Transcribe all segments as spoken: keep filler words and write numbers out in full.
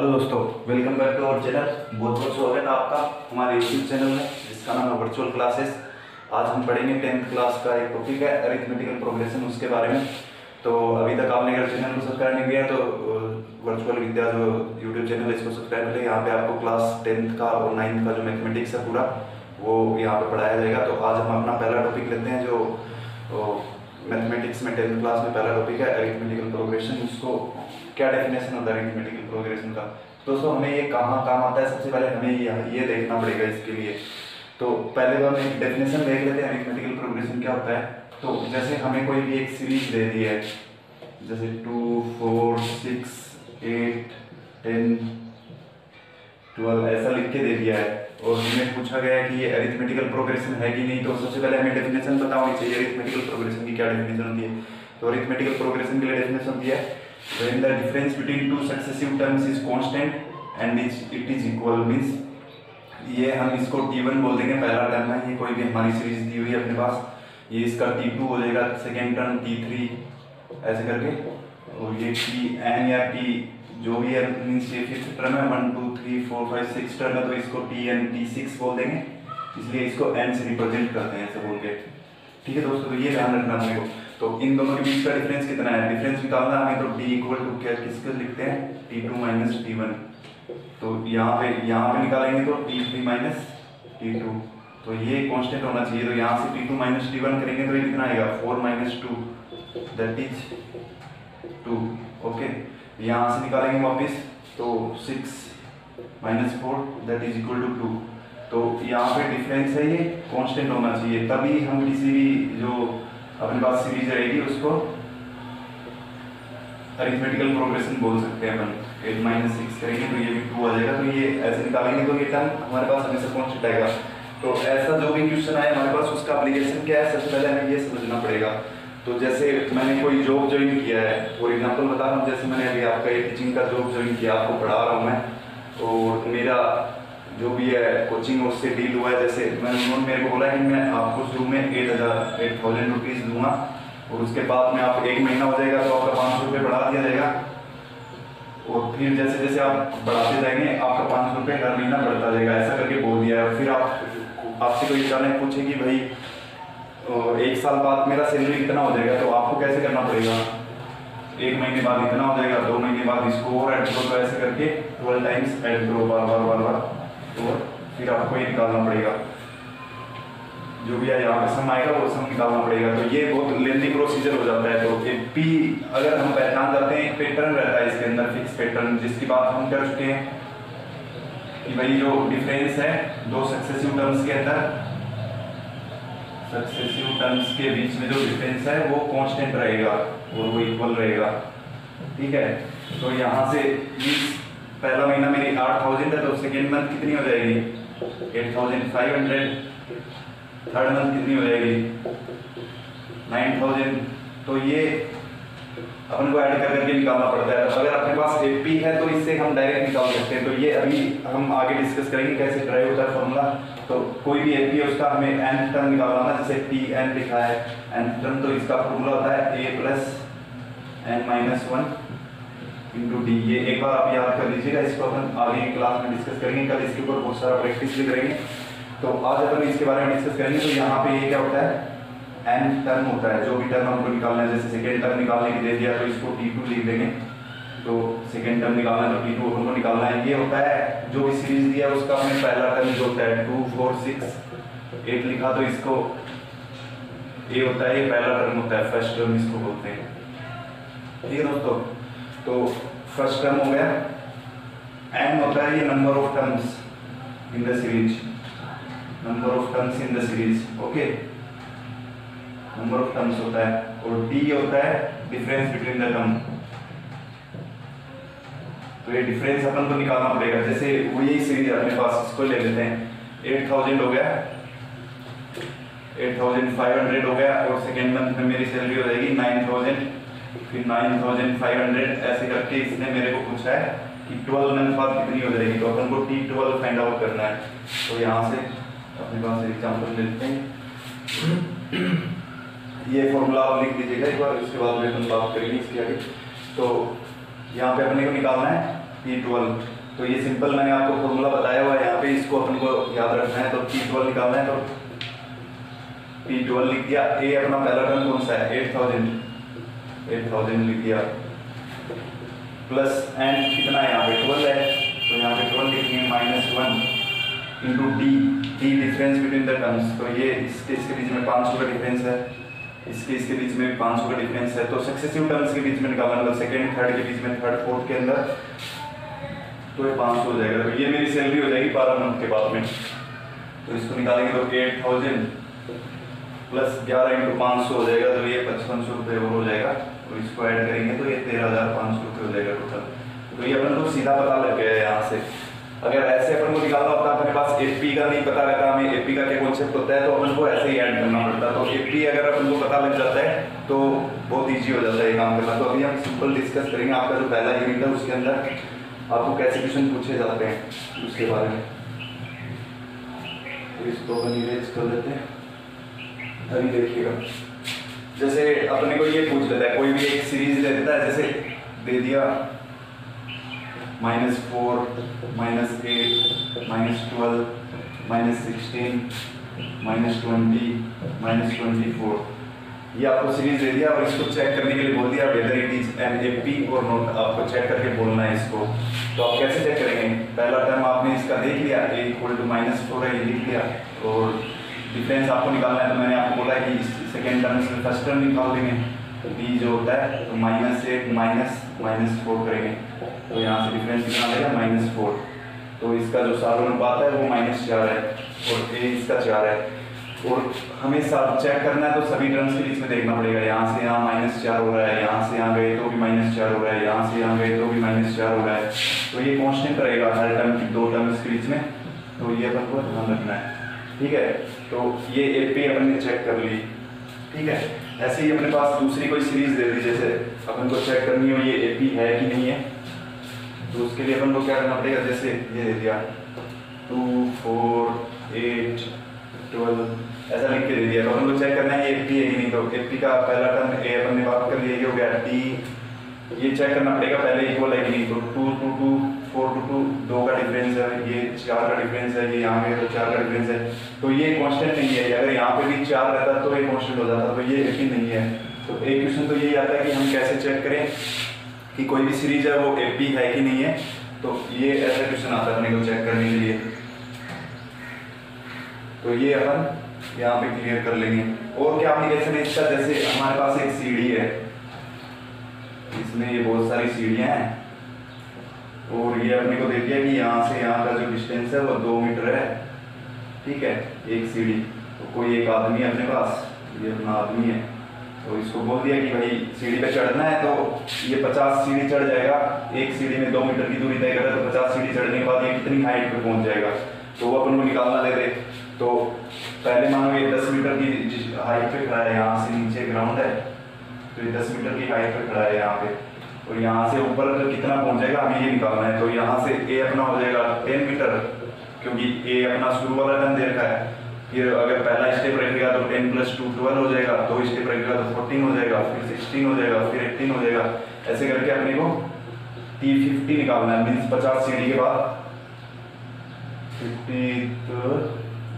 Hello दोस्तों, welcome back to our channel. बहुत बहुत स्वागत है आपका हमारे यूट्यूब चैनल में जिसका नाम है वर्चुअल क्लासेस। आज हम पढ़ेंगे टेंथ क्लास का एक टॉपिक है अरिथमेटिकल प्रोग्रेशन, उसके बारे में। तो अभी तक आपने अगर चैनल को सब्सक्राइब नहीं किया तो वर्चुअल विद्या जो यूट्यूब चैनल है इसको सब्सक्राइब करें। यहाँ पे आपको क्लास टेंथ का और नाइन्थ का जो मैथमेटिक्स है पूरा वो यहाँ पे पढ़ाया जाएगा। तो आज हम अपना पहला टॉपिक लेते हैं जो मैथमेटिक्स में टेंथ क्लास में पहला टॉपिक है अरिथमेटिकल प्रोग्रेशन। उसको क्या डेफिनेशन होता है अरिथमेटिकल प्रोग्रेशन का। दोस्तों हमें ये कहाँ काम आता है, सबसे पहले हमें ये ये देखना पड़ेगा इसके लिए। तो पहले तो हम एक डेफिनेशन देख लेते हैं अरिथमेटिकल प्रोग्रेशन क्या होता है। तो जैसे हमें कोई भी एक सीरीज दे दी है, जैसे two four six eight ten twelve ऐसा लिख के दे दिया है और हमें पूछा गया है कि ये अरिथमेटिकल प्रोग्रेशन है कि नहीं। तो सबसे पहले हमें डेफिनेशन पता होनी चाहिए अरिथमेटिकल प्रोग्रेशन की क्या डेफिनेशन होती है। तो अरिथमेटिकल प्रोग्रेशन के लिए डेफिनेशन होती है when the difference between two successive terms is constant and it is equal means ये हम इसको टी वन बोल देंगे, पहला टर्म है ये कोई भी हमारी सीरीज दी हुई है अपने पास, ये इसका टी टू हो जाएगा, सेकेंड टर्म टी थ्री ऐसे करके, और ये टी एन या टी जो भी है मीन्स ये फिफ्थ टर्म है, one two three four five six term है तो इसको टी एन टी सिक्स बोल देंगे, इसलिए इसको एन से रिप्रेजेंट करते हैं ऐसे बोल के। ठीक है दोस्तों, तो ये ध्यान रखना अपने को। तो इन दोनों के बीच का डिफरेंस कितना है, डिफरेंस निकालना हमें तो d इक्वल टू क्या किसके लिखते हैं T two minus T one. तो यहाँ पे यहाँ पे निकालेंगे तो T three minus T two, तो ये कांस्टेंट होना चाहिए। तो यहाँ से T two minus T one करेंगे तो ये कितना आएगा four minus two that is two. Okay, यहाँ से निकालेंगे वापस तो six minus four that is equal to two. तो यहाँ पे डिफरेंस है ये कांस्टेंट होना चाहिए, तभी हम किसी भी जो अपने पास सीरीज रहेगी उसको अरिथमेटिकल प्रोग्रेशन बोल सकते हैं अपन। एट माइनस सिक्स करेंगे तो ये भी टू आ जाएगा, तो ये ऐसे निकालेंगे तो ये टर्म हमारे पास हमेशा कांस्टेंट आएगा। तो ऐसा जो भी क्वेश्चन आए हमारे पास उसका एप्लीकेशन क्या है, सबसे पहले हमें ये समझना पड़ेगा। तो जैसे मैंने कोई जॉब ज्वाइन किया है, फॉर एग्जाम्पल बता रहा हूँ, जैसे मैंने अभी आपका ये टीचिंग का जॉब ज्वाइन किया, आपको पढ़ा रहा हूँ मैं, और मेरा जो भी है कोचिंग उससे डील हुआ है। जैसे मैंने उन्होंने मेरे को बोला कि मैं आपको शुरू में एट हज़ार एट थाउजेंड रुपीज़ दूंगा और उसके बाद में आप एक महीना हो जाएगा तो आपका पाँच सौ रुपये बढ़ा दिया जाएगा, और फिर जैसे जैसे आप बढ़ाते जाएंगे आपका पाँच सौ रुपये हर महीना बढ़ता जाएगा, ऐसा करके बोल दिया है। फिर आप आपसे कोई अचानक पूछे कि भाई एक साल बाद मेरा सैलरी कितना हो जाएगा, तो आपको कैसे करना पड़ेगा, एक महीने बाद इतना हो जाएगा, दो महीने बाद इसको और ऐड करो, तो ऐसे करके ट्वेल्व टाइम्स ऐड करो बार बार बार बार, और फिर आपको ये निकालना पड़ेगा जो भी है यहाँ पे सम आएगा वो सम निकालना पड़ेगा। तो ये बहुत लेंथी प्रोसीजर हो जाता है। तो एक पी अगर हम पहचान जाते हैं, पैटर्न रहता है इसके अंदर, फिक्स पैटर्न, जिसकी बात हम कर चुके हैं कि भाई जो डिफरेंस है दो सक्सेसिव टर्म्स के अंदर, सक्सेसिव टर्म्स के बीच में जो डिफरेंस है वो कांस्टेंट रहेगा और वो इक्वल रहेगा। ठीक है, तो यहाँ से पहला महीना मेरी आठ थाउजेंड है तो सेकेंड मंथ कितनी हो जाएगी eight thousand five hundred, third month कितनी हो जाएगी नाइन थाउजेंड। तो ये अपन को ऐड कर करके निकालना पड़ता है। तो अगर अपने पास एपी है तो इससे हम डायरेक्ट निकाल सकते हैं। तो ये अभी हम आगे डिस्कस करेंगे कैसे ड्राइव होता है फॉर्मूला। तो कोई भी एपी है उसका हमें एन टर्म निकालना है, जैसे टी एन लिखा है एन टर्म, तो इसका फॉर्मूला होता है A plus N minus one into D. ये एक बार आप याद कर लीजिएगा, इसको अपन आगे क्लास में डिस्कस करेंगे, कल इसके ऊपर बहुत सारा प्रैक्टिस भी करेंगे। तो आज अपन इसके बारे में डिस्कस करेंगे। तो यहाँ पे ये क्या होता है एन टर्म होता है, जो भी टर्म हमको निकालना है, जैसे सेकेंड टर्म निकालने की दे दिया तो इसको टी टू लिख देंगे, तो सेकेंड टर्म निकालना है तो टी टू अपन को निकालना है। ये होता है जो भी सीरीज दिया है उसका हमें पहला टर्म जो होता है टू फोर सिक्स एट लिखा तो इसको ये होता है, ये पहला टर्म होता है, फर्स्ट टर्म इसको बोलते हैं। ठीक है दोस्तों, तो फर्स्ट टर्म हो गया, एन होता है ये number of terms in the series, number of terms in the series. Okay, number of terms होता है, और डी होता है डिफरेंस बिटवीन द टर्म। तो ये डिफरेंस अपन को निकालना पड़ेगा। जैसे वो यही सीरीज अपने पास, इसको ले लेते हैं, एट थाउजेंड हो गया, एट थाउजेंड फाइव हंड्रेड हो गया, और सेकेंड मंथ में मेरी सैलरी हो जाएगी नाइन थाउजेंड, फिर नाइन थाउजेंड फाइव हंड्रेड, ऐसे करके इसने मेरे को पूछा है कि ट्वेल्व मंथ बाद कितनी हो जाएगी, तो अपन को टी ट्वेल्व फाइंड आउट करना है। तो यहाँ से अपने पास एग्जाम्पल लेते हैं, ये फॉर्मूला आप लिख लीजिएगा एक बार, इसके बाद में अपन बात करेंगे इसके आगे। तो यहाँ पे अपने को निकालना है टी ट्वेल्व। तो ये सिंपल मैंने आपको फॉर्मूला बताया हुआ है यहाँ पे, इसको अपन को याद रखना है। तो टी ट्वेल्व निकालना है, तो टी ट्वेल्व लिख दिया। ए अपना पहला टर्म कौन सा है, एट थाउजेंड एट थाउजेंड लिख दिया, प्लस एन कितना है यहाँ पे ट्वेल्व है, तो यहाँ पे ट्वेल्व लिखेंगे, minus one into T, T difference between the terms. तो ये इसके इसके बीच में पाँच सौ का डिफरेंस है, इसके इसके बीच में भी पाँच सौ का डिफरेंस है। तो सक्सेसिव टर्म्स के बीच में निकालना, मतलब सेकेंड थर्ड के बीच में, थर्ड फोर्थ के अंदर, तो ये पाँच सौ हो जाएगा। तो ये मेरी सैलरी हो जाएगी बारह मंथ के बाद में। तो इसको निकालेंगे तो एट थाउजेंड प्लस ग्यारह इंटू पाँच सौ हो जाएगा, तो ये पचपन सौ रुपये और हो जाएगा। तो इसको ऐड करेंगे तो ये तेरह हज़ार पाँच सौ रुपये हो जाएगा टोटल। तो ये अपन को सीधा पता लग गया है यहाँ से। अगर ऐसे अपन को निकालना होता है, अपने पास एपी का नहीं पता रहता, हमें एपी का क्या कॉन्सेप्ट होता है, तो अपन को ऐसे ही ऐड करना पड़ता। तो एपी अगर अपन को पता लग जाता है तो बहुत ईजी हो जाता है ये काम करना। तो अभी हम सिंपल डिस्कस करेंगे आपका जो पहला यूनिट है उसके अंदर आपको कैसे क्वेश्चन पूछे जाते हैं उसके बारे में। तो इसको अपन इरेज कर देते हैं। अभी देखिएगा, जैसे अपने को ये पूछ लेता है, कोई भी एक सीरीज दे देता है, जैसे दे दिया minus four, minus eight, minus twelve, minus sixteen, minus twenty, minus twenty four, ये आपको सीरीज दे दिया और इसको चेक करने के लिए बोल दिया whether it is an AP और नॉट। आपको चेक करके बोलना है इसको। तो आप कैसे चेक करेंगे, पहला टर्म आपने इसका देख लिया, A equal to minus four है, ये लिख लिया, और डिफरेंस आपको निकालना है। तो मैंने आपको बोला कि सेकेंड टर्म से फर्स्ट टर्म निकाल देंगे, तो डी जो होता है तो minus eight minus minus four करेंगे, तो यहाँ से डिफरेंस कितना आएगा, माइनस फोर। तो इसका जो सालों अनुपात है वो माइनस चार है और ए इसका चार है। और हमें साथ चेक करना है तो सभी टर्म्स के बीच में देखना पड़ेगा, यहाँ से यहाँ माइनस चार हो रहा है, यहाँ से यहाँ गए तो भी माइनस चार हो रहा है, यहाँ से यहाँ गए तो भी माइनस चार हो रहा है। तो ये कांस्टेंट रहेगा हर टर्म की, दो टर्म्स के बीच में। तो ये अपन को ध्यान रखना है, ठीक है। तो ये एपी अपन ने चेक कर ली, ठीक है। ऐसे ही अपने पास दूसरी कोई सीरीज दे दी, जैसे अपन को चेक करनी हो ये एपी है कि नहीं है, तो उसके लिए अपन को क्या करना पड़ेगा, जैसे ये दे दिया टू फोर एट ट्वेल्व ऐसा लिख के दे दिया, तो अपन को चेक करना है ये एपी है कि नहीं। तो एपी का पहला टर्म ए अपन ने बात कर लिया, ये हो गया डी, ये चेक करना पड़ेगा पहले इक्वल है कि नहीं। तो two two two four two two, दो का डिफरेंस है, ये चार का डिफरेंस है, ये यहाँ पे तो चार का डिफरेंस है, तो ये कांस्टेंट नहीं है। अगर यहाँ पे भी चार रहता तो ये कांस्टेंट हो जाता, तो ये एपी नहीं है। तो एक क्वेश्चन तो ये आता है कि हम कैसे चेक करें कि कोई भी सीरीज है वो एपी है कि नहीं है। तो ये ऐसा क्वेश्चन आता है अपने को चेक करने के लिए, तो ये अपन यहाँ पे क्लियर कर लेंगे। और क्या एप्लीकेशन है इसका, जैसे हमारे पास एक सीढ़ी है, इसमें ये बहुत सारी सीढ़ियाँ हैं और ये अपने को दे दिया कि यहाँ से यहाँ का जो डिस्टेंस है वो दो मीटर है, ठीक है, एक सीढ़ी। तो कोई एक आदमी है अपने पास, ये अपना आदमी है, तो इसको बोल दिया कि भाई सीढ़ी पे चढ़ना है, तो ये पचास सीढ़ी चढ़ जाएगा, एक सीढ़ी में दो मीटर की दूरी तय करे तो पचास सीढ़ी चढ़ने के बाद ये कितनी हाइट पे पहुंच जाएगा, तो वो अपन को निकालना दे दे। तो पहले मानो ये दस मीटर की हाइट पे खड़ा है, यहाँ से नीचे ग्राउंड है, तो ये दस मीटर की हाइट पे खड़ा है यहाँ पे, और यहाँ से ऊपर कितना पहुंच जाएगा हमें ये निकालना है। तो यहाँ से ए अपना हो जाएगा टेन मीटर, क्योंकि ए अपना शुरू वाला टर्म दे रखा है। फिर अगर पहला स्टेप रखेगा तो टेन प्लस टू ट्वेल्व हो जाएगा, दो स्टेप रखेगा तो फोर्टीन हो जाएगा, फिर सिक्सटीन हो जाएगा, फिर एटीन हो जाएगा। ऐसे करके अपने को टी फिफ्टी निकालना है, मीन्स पचास सीढ़ी के बाद फिफ्टी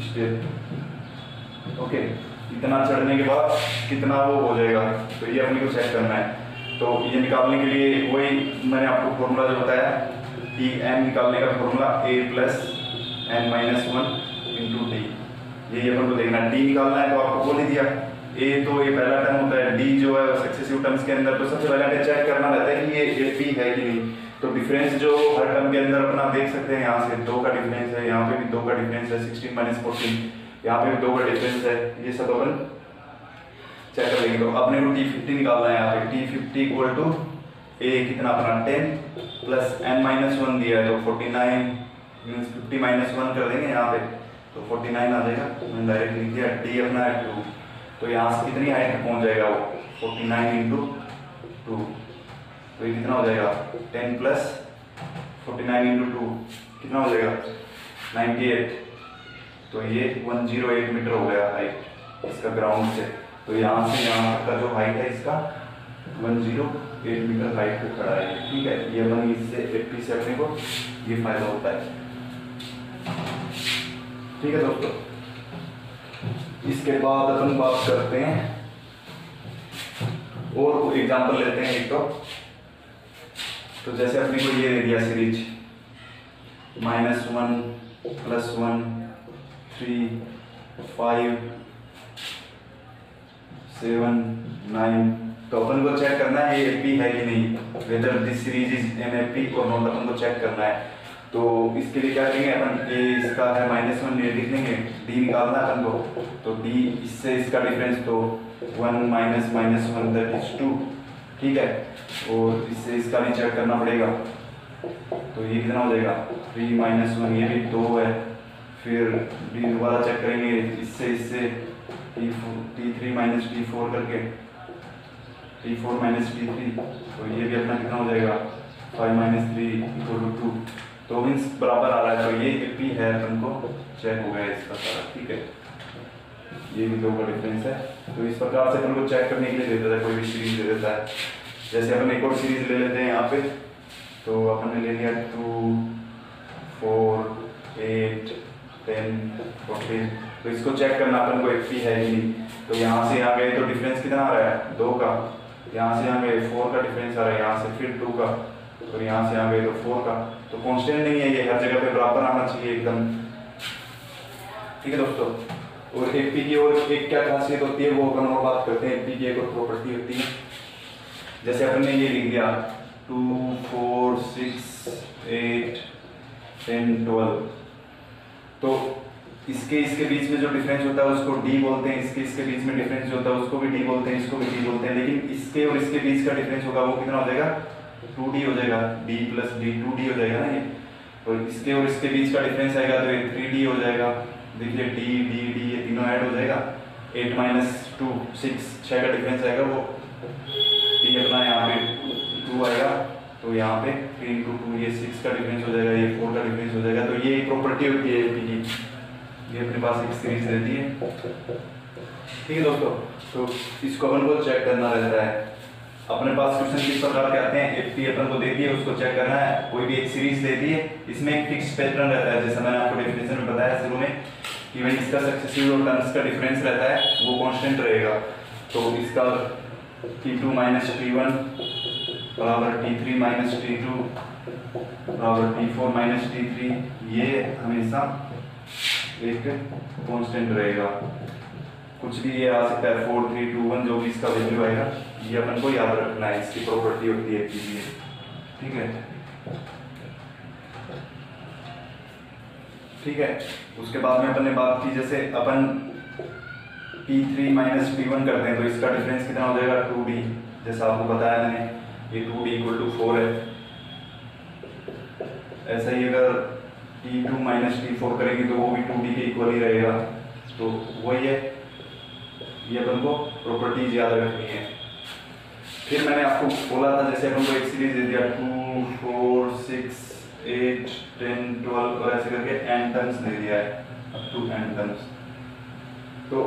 स्टेप, ओके। इतना चढ़ने के बाद कितना वो हो जाएगा, तो ये अपने को चेक करना है। तो ये निकालने के लिए वही मैंने आपको फॉर्मूला जो बताया, टी एन निकालने का formula A plus N minus one into D, यही अपन को देखना है। डी निकालना है तो आपको बोल ही दिया, ए तो ये पहला टर्म होता है, डी जो है सक्सेसिव टर्म्स के अंदर, तो सबसे पहले चेक करना रहता है कि ये एपी है कि नहीं। तो डिफरेंस जो हर टर्म के अंदर अपना देख सकते हैं, यहाँ से दो का डिफरेंस है, यहाँ पे भी दो का डिफरेंस है, सिक्सटीन माइनस फोर्टीन, यहाँ पे भी दो का डिफरेंस है, ये सब अपन चेक कर लेंगे। तो अपने को टी फिफ्टी निकालना है, यहाँ पे T fifty equal to A कितना अपना ten plus N minus one दिया है, तो forty nine means fifty minus one कर देंगे यहाँ पे, तो फोर्टी नाइन आ जाएगा। मैंने डायरेक्ट लिख दिया, डी अपना है टू, तो यहाँ से कितनी हाइट पे पहुँच जाएगा वो, फोर्टी नाइन इंटू टू, तो ये कितना हो जाएगा, ten plus forty nine into two कितना हो जाएगा, नाइन्टी एट। तो ये वन जीरो एट मीटर हो गया हाइट इसका ग्राउंड से। तो यहाँ से यहाँ तक का जो हाइट है इसका one zero eight metre height पे खड़ा है, ठीक है। ये अपन इससे एपी से अपने को ये फायदा होता है, ठीक है दोस्तों। इसके बाद अपन बात करते हैं और एग्जांपल लेते हैं एक तो तो जैसे अपने को ये दे दिया series minus one plus one three five seven nine, तो अपन को चेक करना है ये एपी है कि नहीं, whether this series is an AP और नॉट, अपन को चेक करना है। तो इसके लिए क्या करेंगे अपन, ये इसका है माइनस वन, ये लिख लेंगे, डी निकालना है अपन को, तो डी इससे इसका डिफरेंस तो one minus minus one that is two, ठीक है। और इससे इसका भी चेक करना पड़ेगा, तो ये कितना हो जाएगा थ्री माइनस वन, ये भी दो है। फिर डी दोबारा चेक करेंगे, इससे इससे T four T three minus T four करके T four minus T three, तो ये भी अपना कितना हो जाएगा five minus three equal to two, तो मीन्स बराबर आ रहा है। तो ये एपी है, अपन को चेक हो गया इसका सारा, ठीक है। ये भी दो का डिफरेंस है। तो इस प्रकार से अपन को चेक करने के लिए दे देता है, कोई भी सीरीज दे देता है। जैसे अपन एक और सीरीज ले लेते हैं यहाँ पे, तो अपन ने ले लिया two four eight ten fourteen, तो इसको चेक करना अपन को एपी है कि नहीं। तो यहाँ से यहाँ गए तो डिफरेंस कितना आ रहा है दो का, यहाँ से यहाँ गए फोर का डिफरेंस आ रहा है, यहाँ से फिर टू का, और यहाँ से यहाँ गए तो फोर का। तो कांस्टेंट नहीं है ये, हर जगह पे बराबर आना चाहिए एकदम, ठीक है दोस्तों। और एपी की और एक क्या खासियत होती है वो अपन और बात करते हैं। एपी की एक और प्रॉपर्टी होती है, जैसे अपन ने ये लिख दिया two four six eight ten twelve, तो इसके इसके बीच में जो डिफरेंस होता है उसको डी बोलते हैं, इसके इसके बीच में डिफरेंस जो होता है उसको भी डी बोलते हैं, इसको भी डी बोलते हैं। लेकिन इसके और इसके बीच का डिफरेंस होगा वो कितना हो जाएगा टू डी हो जाएगा, D plus D two D हो जाएगा ना ये। और इसके और इसके बीच का डिफरेंस आएगा तो ये थ्री डी हो जाएगा। देखिए डी डी डी ये तीनों ऐड हो जाएगा, एट माइनस टू सिक्स, छः का डिफरेंस आएगा, वो डी अपना यहाँ पे टू आएगा, तो यहाँ पे थ्री इंटू टू ये सिक्स का डिफरेंस हो जाएगा, ये फोर का डिफरेंस हो जाएगा। तो ये प्रॉपर्टी होती है एपी की, ये अपने पास एक सीरीज रहती है, ठीक है दोस्तों। तो इसको अपन को चेक करना रहता है। अपने पास क्वेश्चन किस प्रकार के आते हैं, एपी अपन को दे दी है, उसको चेक करना है। कोई भी एक सीरीज दे दी है, इसमें एक फिक्स पैटर्न रहता है, जैसे मैंने आपको डेफिनेशन में बताया शुरू में कि भाई इसका सक्सेसिव और टर्म्स का डिफरेंस रहता है वो कांस्टेंट रहेगा। तो इसका T two minus T one बराबर T three minus T two बराबर T four minus T three, ये हमेशा एक कांस्टेंट रहेगा। कुछ भी ये आ सकता है, फोर थ्री टू वन, जो भी इसका वैल्यू आएगा ये अपन को याद रखना है, इसकी प्रॉपर्टी होती है एपी की, ठीक है ठीक है। उसके बाद में अपन ने बात की, जैसे अपन T three minus T one करते हैं तो इसका डिफरेंस कितना हो जाएगा टू डी, जैसा आपको बताया मैंने, ये two D equal to four है। ऐसा ही अगर T two minus T four करेंगे तो वो भी टू डी के इक्वल ही रहेगा। तो वही है, ये अपन को प्रॉपर्टीज याद रखनी है। फिर मैंने आपको बोला था, जैसे अपन को एक सीरीज दे दिया two four six eight ten twelve और ऐसे करके एन टर्म्स दे दिया है, अप टू एन टर्म्स। तो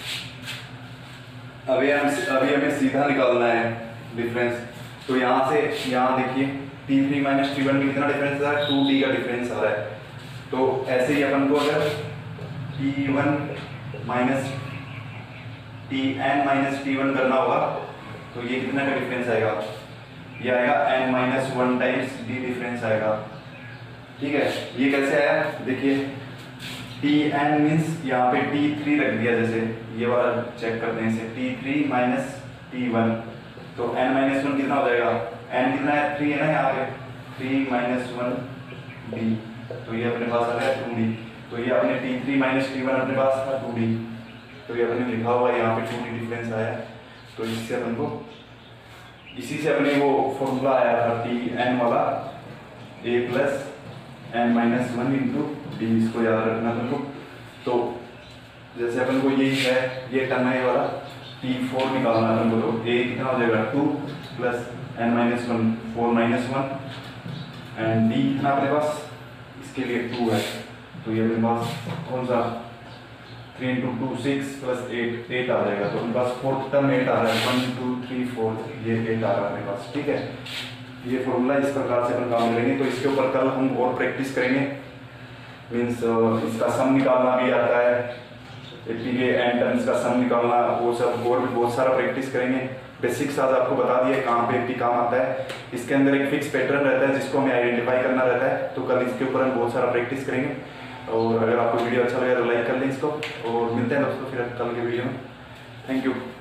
अभी हम अभी हमें सीधा निकालना है डिफरेंस। तो यहाँ से यहाँ देखिए T three minus T one में कितना डिफरेंस आ रहा है, टू डी का डिफरेंस आ रहा है। तो ऐसे ही अपन को अगर T one minus T N minus T one करना होगा तो ये कितना का डिफरेंस आएगा, ये आएगा N minus one times D difference आएगा, ठीक है। ये कैसे आया, देखिए टी एन मीन्स यहाँ पे टी थ्री रख दिया, जैसे ये वाला चेक करते हैं इसे, T three minus T one, तो एन माइनस वन कितना हो जाएगा, एन कितना है थ्री है ना यहाँ पे, थ्री माइनस वन डी, तो ये अपने पास आ गया टू डी। तो ये अपने T three minus T one अपने पास था टू डी, तो ये अपने लिखा हुआ यहाँ पे टू डी डिफरेंस आया। तो इससे अपन को इसी से अपने वो फॉर्मूला आया था टी एन वाला, A plus N minus one into D, इसको याद रखना अपन को। तो जैसे अपन को यही है, ये टर्म है वाला टी फोर निकालना अपन को, तो ए कितना हो जाएगा two plus N minus one four minus one and D कितना अपने पास इसके लिए टू है। तो ये अपने पास कौन सा three into two six plus eight eight आ जाएगा। तो अपने पास फोर्थ टर्म एट आ रहा है, वन टू थ्री फोर्थ, ये एट आ रहा है अपने पास। ठीक है, ये फॉर्मूला इस प्रकार से अपन काम करेंगे। तो इसके ऊपर कल हम और प्रैक्टिस करेंगे, मीन्स इसका सम निकालना भी आता है, एपी के एंड टर्म्स का सम निकालना, वो सब और भी बहुत सारा प्रैक्टिस करेंगे। बेसिक्स आज आपको बता दिया कहाँ पे एपी काम आता है। इसके अंदर एक फिक्स पैटर्न रहता है जिसको हमें आइडेंटिफाई करना रहता है। तो कल इसके ऊपर हम बहुत सारा प्रैक्टिस करेंगे। और अगर आपको वीडियो अच्छा लगे तो लाइक कर लें इसको, और मिलते हैं दोस्तों फिर कल के वीडियो में। Thank you.